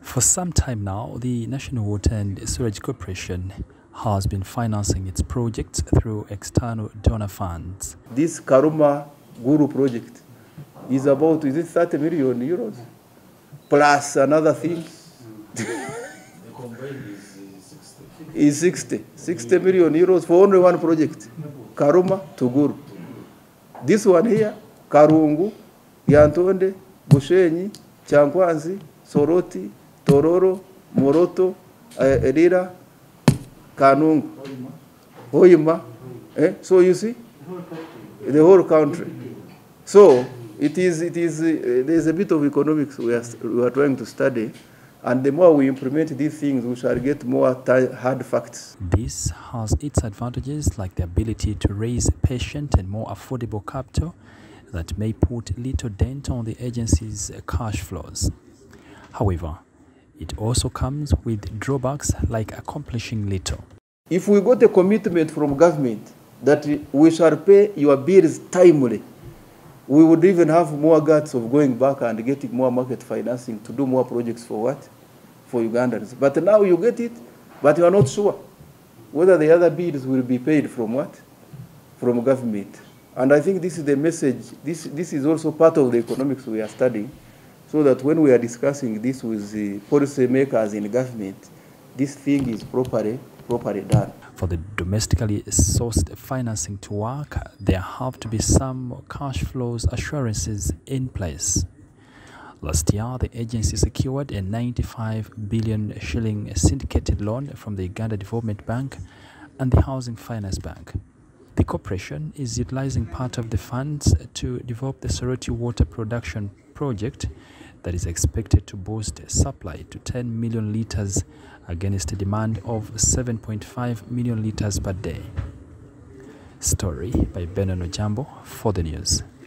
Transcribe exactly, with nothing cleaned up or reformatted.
For some time now, the National Water and Sewerage Corporation has been financing its projects through external donor funds. This Karuma Guru project is about, is it thirty million euros? Plus another thing. is sixty. sixty million euros for only one project. Karuma to Guru. This one here, Karungu, Yantonde, Bushenyi, Chankwanzi, Soroti, Tororo, Moroto, Erira, Kanungu, Hoima. Eh? So you see, the whole country. So it is, it is, uh, there's a bit of economics we are, we are trying to study. And the more we implement these things, we shall get more hard facts. This has its advantages, like the ability to raise patient and more affordable capital that may put little dent on the agency's cash flows. However, it also comes with drawbacks like accomplishing little. If we got a commitment from government that we shall pay your bills timely, we would even have more guts of going back and getting more market financing to do more projects for what? For Ugandans. But now you get it, but you are not sure whether the other bills will be paid from what? From government. And I think this is the message. This, this is also part of the economics we are studying, so that when we are discussing this with the policy makers in government, this thing is properly, properly done. For the domestically sourced financing to work, there have to be some cash flows assurances in place. Last year, the agency secured a ninety-five billion shilling syndicated loan from the Uganda Development Bank and the Housing Finance Bank. The corporation is utilizing part of the funds to develop the Soroti water production project that is expected to boost supply to ten million litres against a demand of seven point five million litres per day. Story by Benon Ojambo for the news.